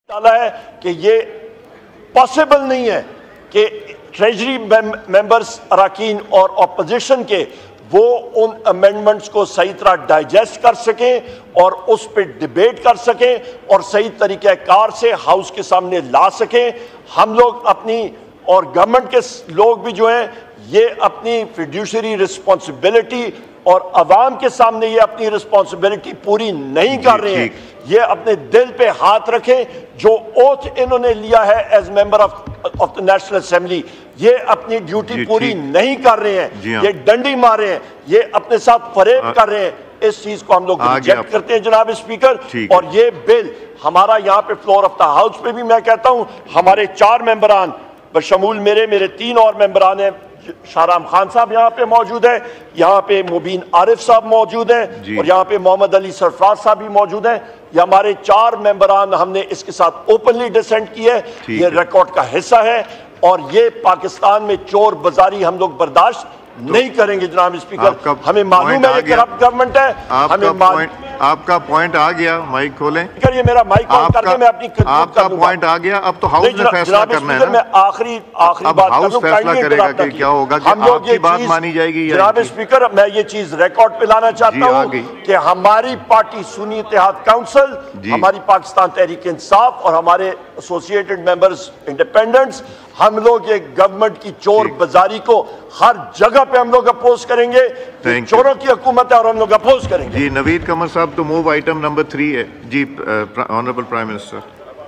डाला है कि ये पॉसिबल नहीं है कि ट्रेजरी मेंबर्स अरकान और अपोजिशन के वो उन अमेंडमेंट्स को सही तरह डाइजेस्ट कर सकें और उस पर डिबेट कर सकें और सही तरीक़ाकार से हाउस के सामने ला सकें। हम लोग अपनी और गवर्नमेंट के लोग भी जो हैं ये अपनी फिड्यूशरी रिस्पॉन्सिबिलिटी और अवाम के सामने ये अपनी रिस्पॉन्सिबिलिटी पूरी नहीं कर रहे हैं। ये अपने दिल पे हाथ रखें, जो ओथ इन्होंने लिया है as member of the national assembly, ये अपनी ड्यूटी पूरी नहीं कर रहे हैं, ये डंडी मार रहे हैं, ये अपने साथ फरेब कर रहे हैं। इस चीज को हम लोग रिजेक्ट करते हैं जनाब स्पीकर। और ये बिल हमारा यहाँ पे फ्लोर ऑफ द हाउस पे भी मैं कहता हूँ हमारे 4 मेंबरान बशमूल मेरे 3 और मेंबरान हैं, शाहराम खान साहब यहाँ पे मौजूद है, यहाँ पे मुबीन आरिफ साहब मौजूद हैं और यहाँ पे मोहम्मद अली सरफराज साहब भी मौजूद हैं। ये हमारे 4 मेंबरान हमने इसके साथ ओपनली डिसेंट किया है, ये रिकॉर्ड का हिस्सा है और ये पाकिस्तान में चोर बाजारी हम लोग बर्दाश्त नहीं करेंगे जनाब स्पीकर। हमें मालूम है ये करप्ट गवर्नमेंट है। आपका पॉइंट आ गया, माइक खोलें। ये मेरा माइक ऑन करके मैं अपनी आपका पॉइंट आ गया। अब तो हाउस ने फैसला करना है ना। मैं आखिरी बात हाउस फैसला करेगा कि क्या होगा, कि आपकी बात मानी जाएगी। जनाब स्पीकर मैं ये चीज रिकॉर्ड पे लाना चाहता हूँ कि हमारी पार्टी सुन्नी इत्तेहाद काउंसिल, हमारी पाकिस्तान तहरीक इंसाफ और हमारे एसोसिएटेड मेंबर्स इंडिपेंडेंट्स, हम लोग ये गवर्नमेंट की चोर बाजारी को हर जगह पे हम लोग अपोज करेंगे। चोरों की हुकूमत है और हम लोग अपोज करेंगे। जी नवीद कमर साहब तो मूव आइटम नंबर 3 है जी। Honourable prime minister.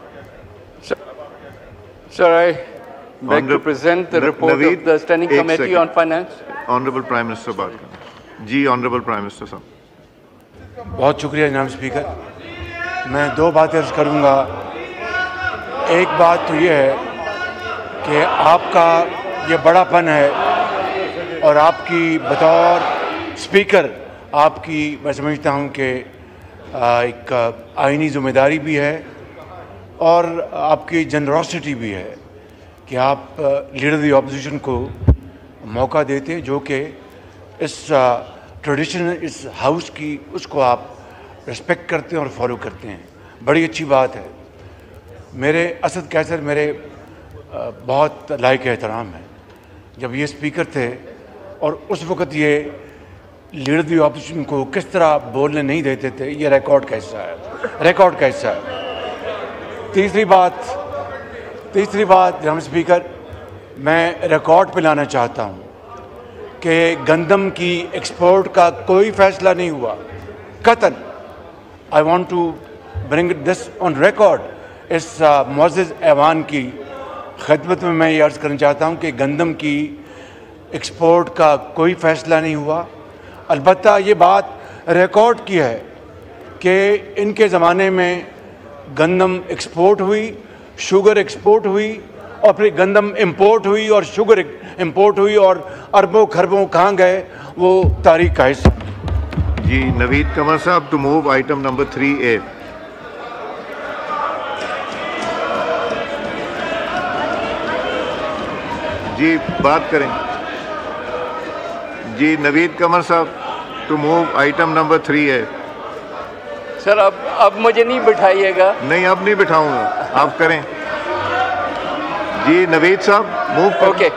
Sir, I beg to present the report of the Standing Committee on Finance. Honourable prime minister बात करें जी। ऑनरेबल प्राइम मिनिस्टर साहब। बहुत शुक्रिया जनाब स्पीकर। मैं 2 बातें अर्ज करूँगा। एक बात तो ये है कि आपका ये बड़ापन है और आपकी बतौर स्पीकर आपकी मैं समझता हूँ कि एक आईनी ज़िम्मेदारी भी है और आपकी जनरोसिटी भी है कि आप लीडर द ऑपोजिशन को मौका देते, जो कि इस ट्रेडिशन इस हाउस की उसको आप रिस्पेक्ट करते हैं और फॉलो करते हैं। बड़ी अच्छी बात है। मेरे असद कैसर मेरे बहुत लायक एहतराम है। जब ये स्पीकर थे और उस वक़्त ये लीडर द ऑपोजिशन को किस तरह बोलने नहीं देते थे, ये रिकॉर्ड का हिस्सा है, रिकॉर्ड का हिस्सा है। तीसरी बात जनाब स्पीकर, मैं रिकॉर्ड पे लाना चाहता हूँ कि गंदम की एक्सपोर्ट का कोई फ़ैसला नहीं हुआ कतन। I want to bring this on record. इस मुअज़्ज़ज़ ऐवान की खिदमत में मैं ये अर्ज़ करना चाहता हूँ कि गंदम की एक्सपोर्ट का कोई फ़ैसला नहीं हुआ। अलबत्ता ये बात रिकॉर्ड की है कि इनके ज़माने में गंदम एक्सपोर्ट हुई, शुगर एक्सपोर्ट हुई और फिर गंदम इंपोर्ट हुई और शुगर इंपोर्ट हुई और अरबों खरबों कहाँ गए वो तारीख का हिस्सा। जी नवीद कमर साहब to move item number 3A। जी बात करें जी। नवीद कमर साहब to move item number 3A। Sir अब मुझे नहीं बिठाइएगा। नहीं अब नहीं बिठाऊंगा, आप करें जी। नवीद साहब मूव करें। Okay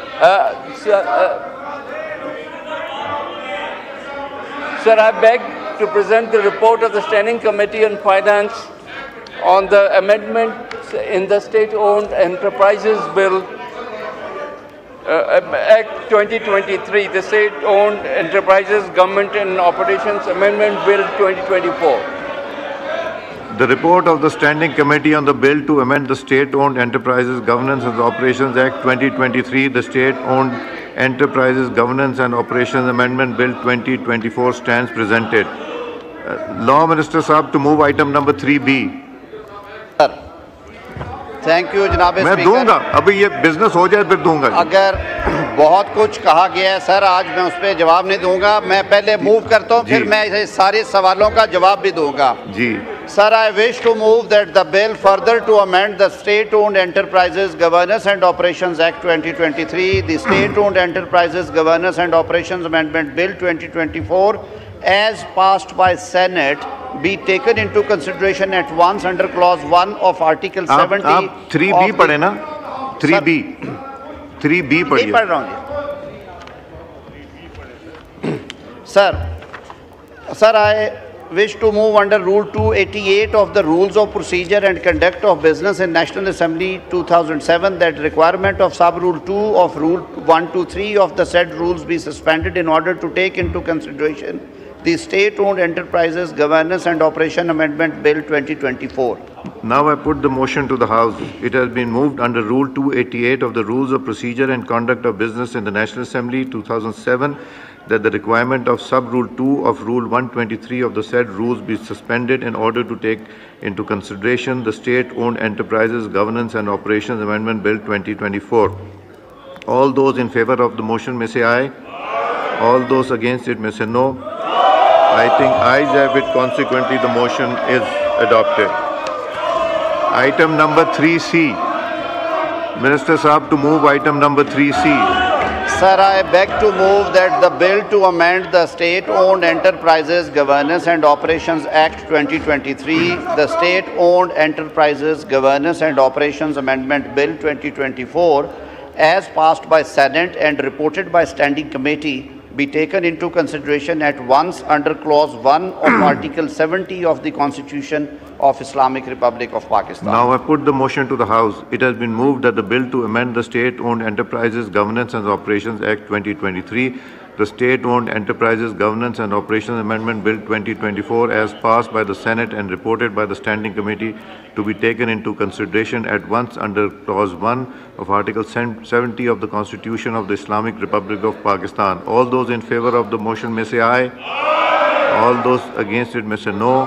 sir, I beg to present the report of the Standing Committee on Finance on the amendments in the State-Owned Enterprises Bill Act 2023, the State-Owned Enterprises Government and Operations Amendment Bill 2024. The report of the Standing Committee on the Bill to amend the State-Owned Enterprises Governance and Operations Act 2023, the State-Owned Enterprises Governance and Operations Amendment Bill 2024 stands presented. Law Minister Saab to move item number 3B. Thank you जनाब मैं दूंगा, अभी ये business हो जाए फिर दूंगा। अगर बहुत कुछ कहा गया है सर, आज मैं उस पर जवाब नहीं दूंगा। मैं पहले मूव करता हूँ, फिर मैं सारे सवालों का जवाब भी दूंगा। जी sir, I wish to move that the bill further to amend the state owned enterprises governance and operations act 2023, the state owned enterprises governance and operations amendment bill 2024 as passed by Senate be taken into consideration at once under clause 1 of Article 70. आप 3B पढ़े ना? 3B पढ़िए। पढ़ रहा हूँ Sir, I wish to move under Rule 288 of the Rules of Procedure and Conduct of Business in National Assembly 2007 that requirement of Sub-Rule 2 of Rule 123 of the said rules be suspended in order to take into consideration the State-Owned Enterprises Governance and Operation Amendment Bill 2024. Now I put the motion to the House. It has been moved under Rule 288 of the Rules of Procedure and Conduct of Business in the National Assembly 2007 that the requirement of Sub-Rule 2 of Rule 123 of the said rules be suspended in order to take into consideration the State-Owned Enterprises Governance and Operations Amendment Bill 2024. All those in favor of the motion may say aye. All those against it may say no. I think ayes have it. Consequently, the motion is adopted. Item number 3C. Minister Saab to move item number 3C. Sir, I beg to move that the bill to amend the State-Owned Enterprises Governance and Operations Act 2023, the State-Owned Enterprises Governance and Operations Amendment Bill 2024, as passed by Senate and reported by Standing Committee, be taken into consideration at once under Clause 1 of Article 70 of the Constitution of Islamic Republic of Pakistan. Now I put the motion to the House. It has been moved that the bill to amend the State-Owned Enterprises Governance and Operations Act 2023, the State-Owned Enterprises Governance and Operations Amendment Bill 2024 as passed by the Senate and reported by the Standing Committee to be taken into consideration at once under Clause 1 of Article 70 of the Constitution of the Islamic Republic of Pakistan. All those in favor of the motion may say aye. All those against it may say no.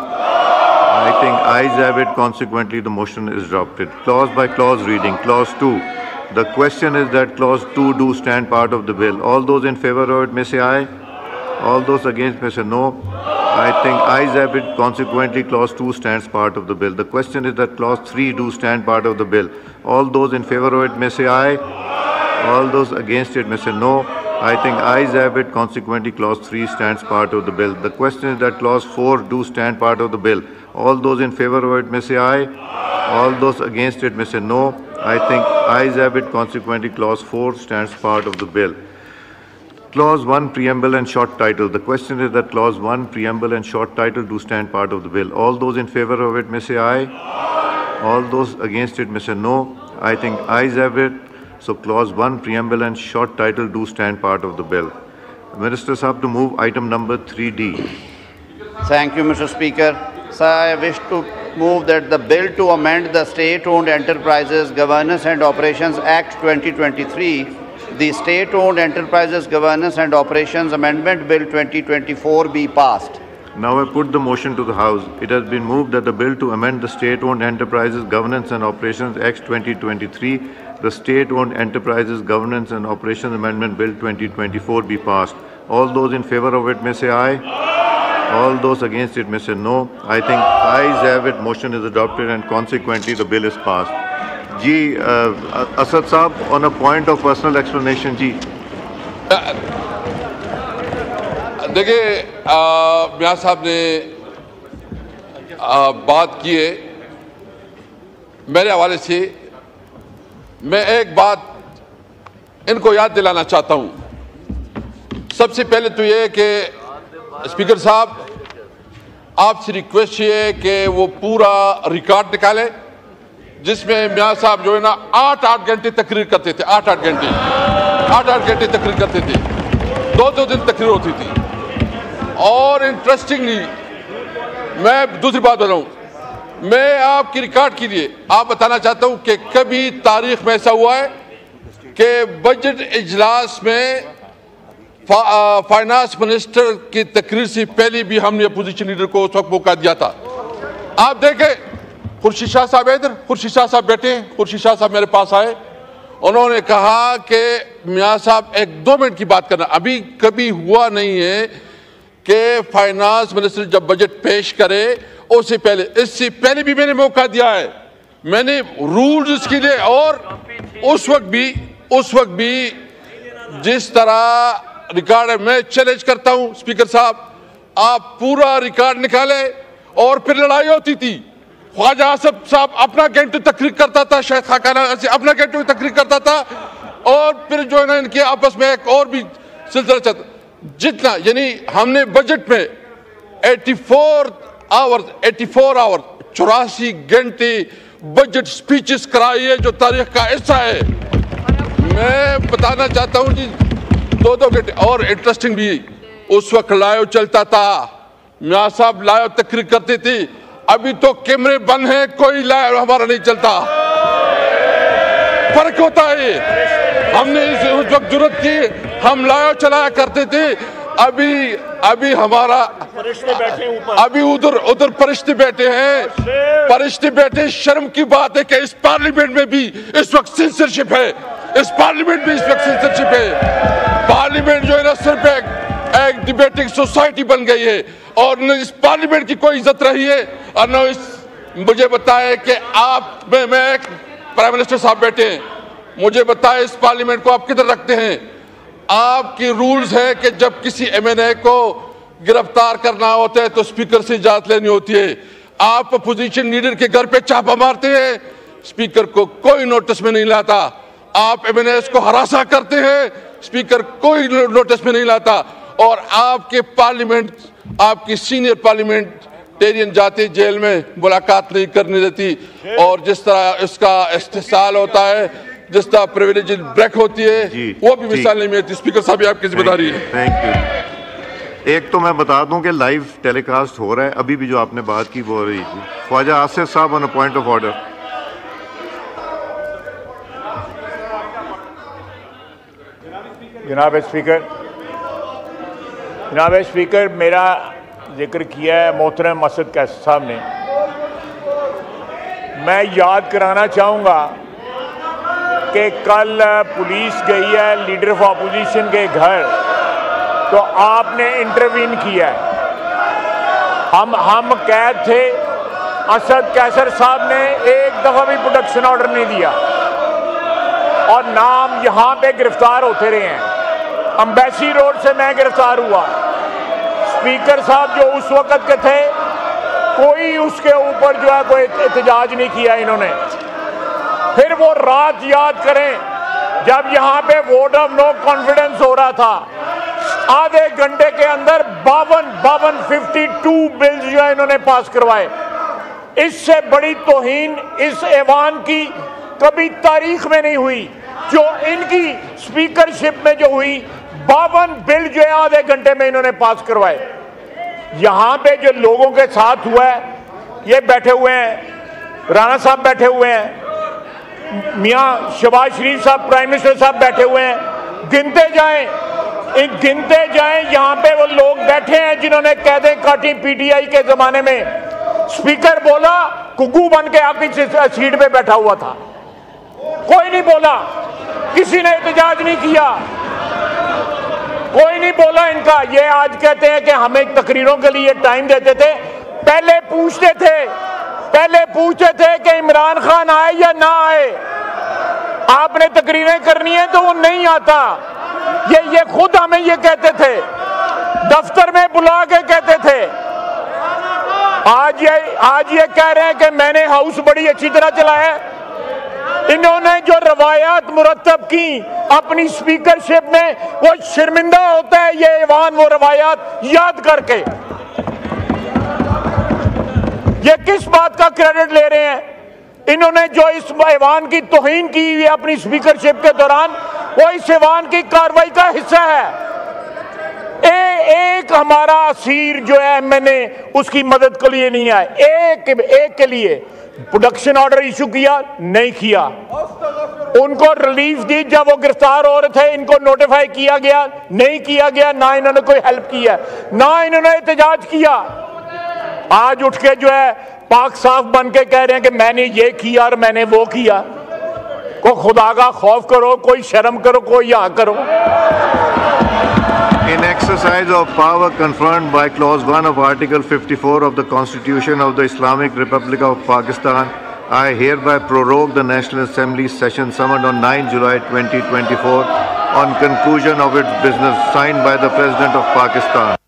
I think ayes have it. Consequently, the motion is adopted. Clause by clause reading. Clause 2. The question is that Clause 2 do stand part of the bill. All those in favor of it may say aye. All those against may say no. I think ayes have it. Consequently, Clause 2 stands part of the bill. The question is that Clause 3 do stand part of the bill. All those in favor of it may say aye. All those against it may say no. I think ayes have it. Consequently, Clause 3 stands part of the bill. The question is that Clause 4 do stand part of the bill. All those in favor of it may say aye. All those against it may say no. I think ayes have it. Consequently, Clause 4 stands part of the bill. Clause 1, Preamble and Short Title. The question is that Clause 1, Preamble and Short Title do stand part of the bill. All those in favor of it may say aye. All those against it may say no. I think ayes have it. So Clause 1, Preamble and Short Title do stand part of the bill. Minister Saab to move item number 3D. Thank you, Mr. Speaker. Sir, I wish to move that the bill to amend the State-Owned Enterprises Governance and Operations Act 2023, the State-Owned Enterprises Governance and Operations Amendment Bill 2024 be passed. Now I put the motion to the House. It has been moved that the bill to amend the State-Owned Enterprises Governance and Operations Act 2023, the State-Owned Enterprises Governance and Operations Amendment Bill 2024 be passed. All those in favor of it may say aye. All those against it may say no. I think ayes have it. Motion is adopted and consequently the bill is passed. Ji, Asad Saab, on a point of personal explanation, ji. देखिए मियां साहब ने बात की है मेरे हवाले से मैं एक बात इनको याद दिलाना चाहता हूं सबसे पहले तो ये कि स्पीकर साहब आपसे रिक्वेस्ट ये है कि वो पूरा रिकॉर्ड निकालें जिसमें मियां साहब जो है ना 8-8 घंटे तकरीर करते थे 8-8 घंटे तकरीर करते थे 2-2 दिन तकरीर होती थी और इंटरेस्टिंगली मैं दूसरी बात बताऊं मैं आपकी रिकॉर्ड के लिए आप बताना चाहता हूं कि कभी तारीख में ऐसा हुआ है कि बजट इजलास में फाइनेंस मिनिस्टर की तकरीर से पहले भी हमने अपोजिशन लीडर को उस वक्त मौका दिया था आप देखें खुर्शीद शाह साहब इधर खुर्शीद शाह साहब बैठे खुर्शीद शाह साहब मेरे पास आए उन्होंने कहा कि मियां साहब 1-2 मिनट की बात करना अभी कभी हुआ नहीं है कि फाइनेंस मिनिस्टर जब बजट पेश करे उससे पहले इससे पहले भी मैंने मौका दिया है मैंने रूल्स इसके लिए और उस वक्त भी जिस तरह रिकॉर्ड है मैं चैलेंज करता हूं स्पीकर साहब आप पूरा रिकॉर्ड निकाले और फिर लड़ाई होती थी। ख्वाजा आसिफ साहब अपना घंटे तकरीर करता था, शायद खाकाना से अपना घंटे में तकरीर करता था, और फिर जो है ना इनके आपस में एक और भी सिलसिला चलता। जितना यानी हमने बजट में 84 आवर 84 घंटे बजट स्पीचेस कराई है, जो तारीख का हिस्सा है। मैं बताना चाहता हूं जी, 2-2 घंटे। और इंटरेस्टिंग भी, उस वक्त लाइव चलता था, मियां साहब लाइव तकरीर करते थे। अभी तो कैमरे बंद हैं, कोई लाइव हमारा नहीं चलता। फर्क होता है। हमने उस वक्त जरूरत की, हम लाइव चलाया करते थे। अभी हमारा अभी उधर फरिश्ते बैठे हैं, फरिश्ते बैठे। शर्म की बात है कि इस पार्लियामेंट में भी इस वक्त सेंसरशिप है, इस पार्लियामेंट में इस वक्त सेंसरशिप है। पार्लियामेंट जो है ना सिर्फ एक डिबेटिंग सोसाइटी बन गई है, और न इस पार्लियामेंट की कोई इज्जत रही है, और न मुझे बताए कि आप मैं प्राइम मिनिस्टर साहब बैठे हैं, मुझे बताए इस पार्लियामेंट को आप किधर रखते हैं? आपकी रूल्स है कि जब किसी एमएनए को गिरफ्तार करना होता है तो स्पीकर से इजाजत लेनी होती है। आप अपोजिशन लीडर के घर पे छापा मारते हैं, स्पीकर को कोई नोटिस में नहीं लाता। आप एमएनए को हरासा करते हैं, स्पीकर कोई नोटिस में नहीं लाता। और आपके पार्लियामेंट, आपकी सीनियर पार्लियामेंटेरियन जाते जेल में, मुलाकात नहीं करने देती, और जिस तरह इसका इस्तेसाल होता है, जिस तरह प्रिविलेज ब्रेक होती है, वो भी मिसाल नहीं मिलती। स्पीकर साहब, आपकी जिम्मेदारी है। Thank you. एक तो मैं बता दूं कि लाइव टेलीकास्ट हो रहा है, अभी भी जो आपने बात की वो हो रही थी। ख्वाजा आसिफ साहब on a point of order. जनाब स्पीकर, मेरा जिक्र किया है मोहतरम मसद कैसर साहब ने। मैं याद कराना चाहूँगा कि कल पुलिस गई है लीडर ऑफ अपोजिशन के घर, तो आपने इंटरवीन किया है। हम कैद थे, असद कैसर साहब ने एक दफ़ा भी प्रोटेक्शन ऑर्डर नहीं दिया, और नाम यहाँ पे गिरफ्तार होते रहे हैं। अम्बेसी रोड से मैं गिरफ्तार हुआ, स्पीकर साहब जो उस वक्त के थे, कोई उसके ऊपर जो है कोई एहतजाज नहीं किया इन्होंने। फिर वो रात याद करें जब यहाँ पे वोट ऑफ नो कॉन्फिडेंस हो रहा था, आधे घंटे के अंदर 52 बिल्स जो है इन्होंने पास करवाए। इससे बड़ी तौहीन इस ऐवान की कभी तारीख में नहीं हुई, जो इनकी स्पीकरशिप में जो हुई। 52 बिल जो है आधे घंटे में इन्होंने पास करवाए। यहाँ पे जो लोगों के साथ हुआ है, ये बैठे हुए हैं, राणा साहब बैठे हुए हैं, मियाँ शहबाज शरीफ साहब प्राइम मिनिस्टर साहब बैठे हुए हैं। गिनते जाएं यहाँ पे वो लोग बैठे हैं जिन्होंने कैदें काटी पीटीआई के जमाने में। स्पीकर बोला, कुकू बन के आपकी सीट पे बैठा हुआ था, कोई नहीं बोला, किसी ने एहतजाज नहीं किया, कोई नहीं बोला इनका। ये आज कहते हैं कि हमें तकरीरों के लिए टाइम देते थे। पहले पूछते थे कि इमरान खान आए या ना आए। आपने तकरीरें करनी है तो वो नहीं आता। ये खुद हमें ये कहते थे, दफ्तर में बुला के कहते थे। आज ये कह रहे हैं कि मैंने हाउस बड़ी अच्छी तरह चलाया। इन्होंने जो रवायात मुरतब की अपनी स्पीकरशिप में, वो शर्मिंदा होता है ये ऐवान वो रवायात याद करके। ये किस बात का क्रेडिट ले रहे हैं? इन्होंने जो इस ऐवान की तौहीन की हुई अपनी स्पीकरशिप के दौरान, वो इस ऐवान की कार्रवाई का हिस्सा है। एक हमारा असीर जो है, मैंने उसकी मदद के लिए नहीं आए, एक के लिए प्रोडक्शन ऑर्डर इशू किया नहीं किया, उनको रिलीफ दी जब वो गिरफ्तार हो रहे थे, इनको नोटिफाई किया गया नहीं किया गया, ना इन्होंने कोई हेल्प किया, ना इन्होंने एहतजाज किया। आज उठ के जो है पाक साफ बन के कह रहे हैं कि मैंने ये किया और मैंने वो किया। को खुदा का खौफ करो, कोई शर्म करो, कोई यहाँ करो। In exercise of power conferred by Clause 1 of Article 54 of the Constitution of the Islamic Republic of Pakistan, I hereby prorogue the National Assembly session summoned on 9 July 2024 on conclusion of its business, signed by the President of Pakistan.